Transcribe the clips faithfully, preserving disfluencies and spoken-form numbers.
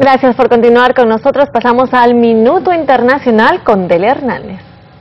Gracias por continuar con nosotros. Pasamos al Minuto Internacional con Delia Hernández.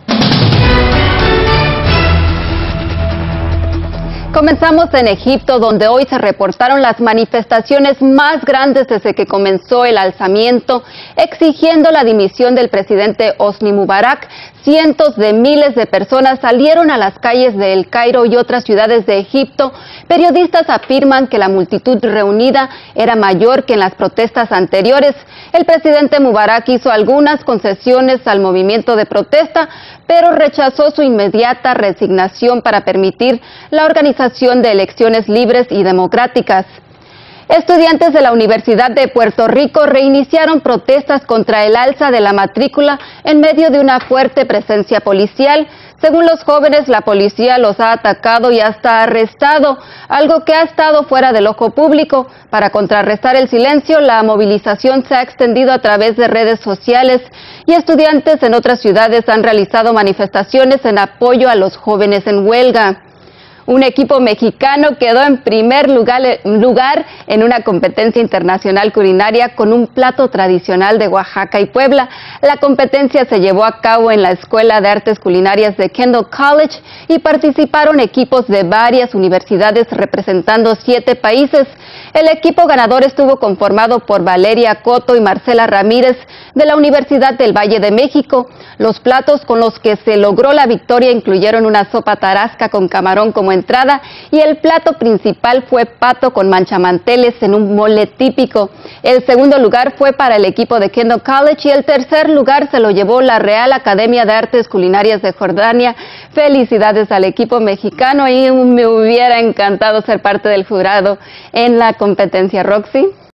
Comenzamos en Egipto, donde hoy se reportaron las manifestaciones más grandes desde que comenzó el alzamiento, exigiendo la dimisión del presidente Hosni Mubarak. Cientos de miles de personas salieron a las calles de El Cairo y otras ciudades de Egipto. Periodistas afirman que la multitud reunida era mayor que en las protestas anteriores. El presidente Mubarak hizo algunas concesiones al movimiento de protesta, pero rechazó su inmediata resignación para permitir la organización de elecciones libres y democráticas. Estudiantes de la Universidad de Puerto Rico reiniciaron protestas contra el alza de la matrícula en medio de una fuerte presencia policial. Según los jóvenes, la policía los ha atacado y hasta arrestado, algo que ha estado fuera del ojo público. Para contrarrestar el silencio, la movilización se ha extendido a través de redes sociales y estudiantes en otras ciudades han realizado manifestaciones en apoyo a los jóvenes en huelga. Un equipo mexicano quedó en primer lugar, lugar en una competencia internacional culinaria con un plato tradicional de Oaxaca y Puebla. La competencia se llevó a cabo en la Escuela de Artes Culinarias de Kendall College y participaron equipos de varias universidades representando siete países. El equipo ganador estuvo conformado por Valeria Coto y Marcela Ramírez de la Universidad del Valle de México. Los platos con los que se logró la victoria incluyeron una sopa tarasca con camarón como entrada y el plato principal fue pato con manchamanteles en un mole típico. El segundo lugar fue para el equipo de Kendall College y el tercer lugar se lo llevó la Real Academia de Artes Culinarias de Jordania. Felicidades al equipo mexicano y me hubiera encantado ser parte del jurado en la competencia. Roxy.